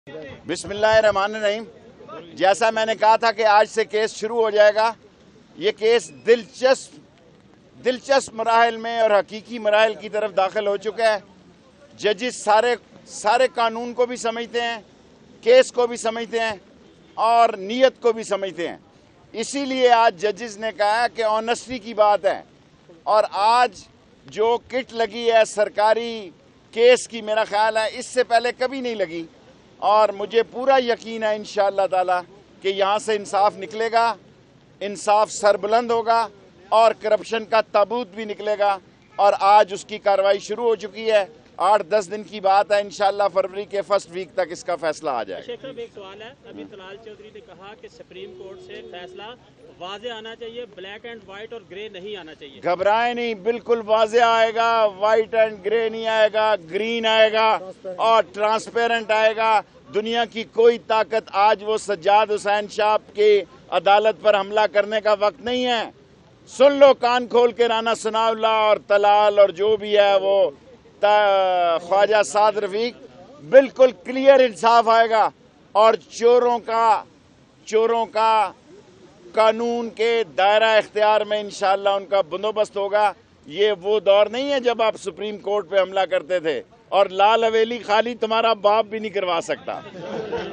बिस्मिल्लाहिर्रहमानिर्रहीम। जैसा मैंने कहा था कि आज से केस शुरू हो जाएगा। ये केस दिलचस्प मराहल में और हकीकी मराहल की तरफ दाखिल हो चुका है। जजेस सारे कानून को भी समझते हैं, केस को भी समझते हैं और नीयत को भी समझते हैं। इसीलिए आज जजेस ने कहा कि ऑनेस्टी की बात है और आज जो किट लगी है सरकारी केस की, मेरा ख्याल है इससे पहले कभी नहीं लगी और मुझे पूरा यकीन है इंशाअल्लाह ताला कि यहाँ से इंसाफ निकलेगा, इंसाफ सरबुलंद होगा और करप्शन का ताबूत भी निकलेगा। और आज उसकी कार्रवाई शुरू हो चुकी है। 8-10 दिन की बात है, इंशाअल्लाह फरवरी के फर्स्ट वीक तक इसका फैसला आ जाएगा। शेख साहब, एक सवाल है। अभी तलाल चौधरी ने कहा कि सुप्रीम कोर्ट से फैसला वाज़े आना चाहिए, ब्लैक एंड व्हाइट और ग्रे नहीं आना चाहिए। घबराए नहीं, बिल्कुल वाज़े आएगा, व्हाइट एंड ग्रे नहीं आएगा, ग्रीन आएगा और ट्रांसपेरेंट आएगा। दुनिया की कोई ताकत आज वो सज्जाद हुसैन शाह की अदालत पर हमला करने का वक्त नहीं है। सुन लो कान खोल के, राना सनाउल्लाह और तलाल और जो भी है वो ख्वाजा साद रफीक, बिल्कुल क्लियर इंसाफ आएगा और चोरों का कानून के दायरा इख्तियार में इंशाअल्लाह उनका बंदोबस्त होगा। ये वो दौर नहीं है जब आप सुप्रीम कोर्ट पे हमला करते थे और लाल हवेली खाली तुम्हारा बाप भी नहीं करवा सकता।